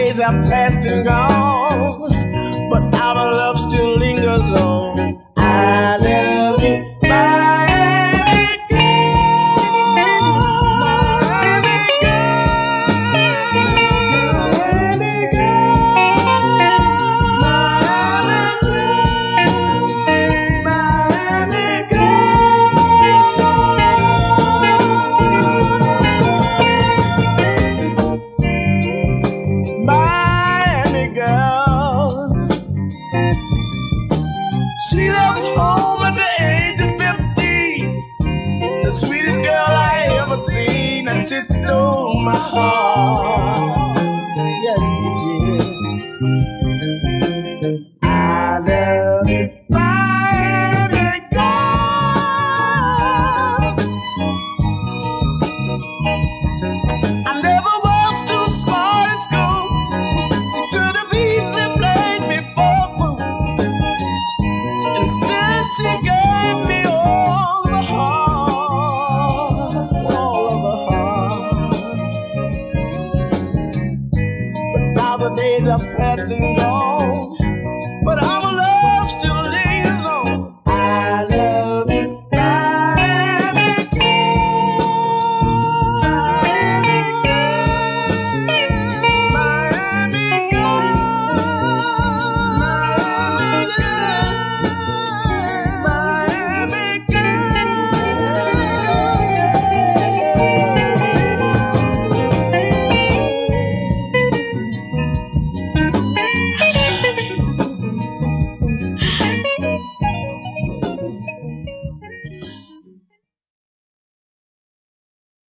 days are past and gone, but our love still lingers on. I love you, Miami girl, Miami girl, Miami girl, Miami girl, Miami girl, Miami girl. She left home at the age of 15, the sweetest girl I ever seen, and she stole my heart. Yes, she did. I love you, Miami girl. I never was too smart at school. She could have easily played me for a fool. Instead, she gave me all of her heart, all of her heart. But now the days are past and gone, but I